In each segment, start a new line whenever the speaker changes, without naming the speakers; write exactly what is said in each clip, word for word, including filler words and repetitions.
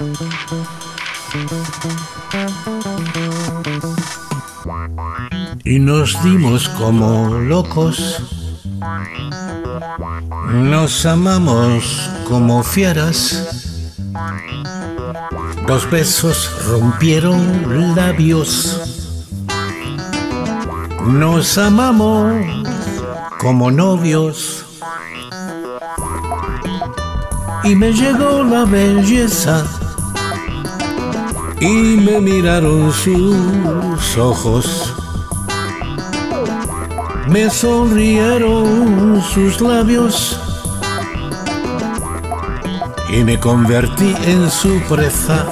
Y nos dimos como locos, nos amamos como fieras, los besos rompieron labios, nos amamos como novios, y me llegó la belleza y me miraron sus ojos, me sonrieron sus labios y me convertí en su presa.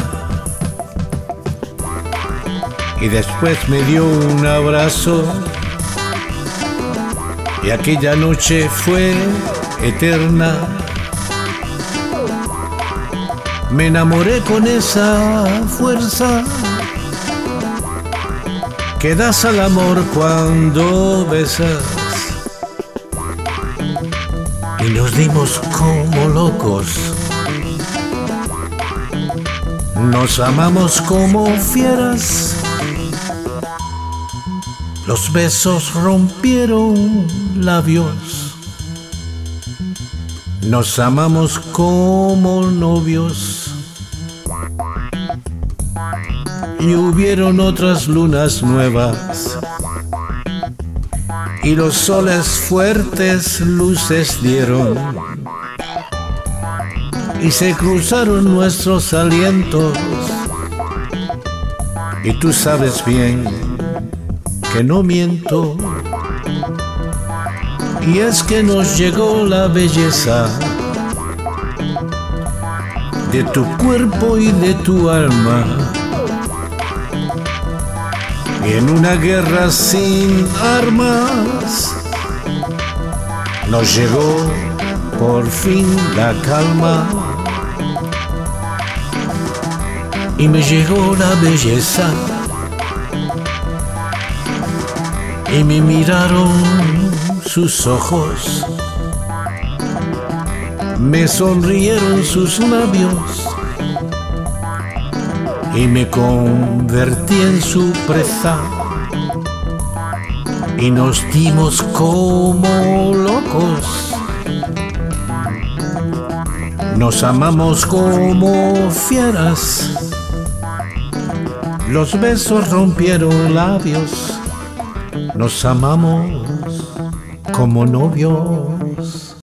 Y después me dio un abrazo y aquella noche fue eterna. Me enamoré con esa fuerza que das al amor cuando besas. Y nos dimos como locos, nos amamos como fieras, los besos rompieron labios, nos amamos como novios. Y hubieron otras lunas nuevas, y los soles fuertes luces dieron, y se cruzaron nuestros alientos, y tú sabes bien que no miento. Y es que nos llegó la belleza de tu cuerpo y de tu alma, y en una guerra sin armas nos llegó por fin la calma. Y me llegó la belleza y me miraron sus ojos, me sonrieron sus labios y me convertí en su presa. Y nos dimos como locos, nos amamos como fieras, los besos rompieron labios, nos amamos como novios.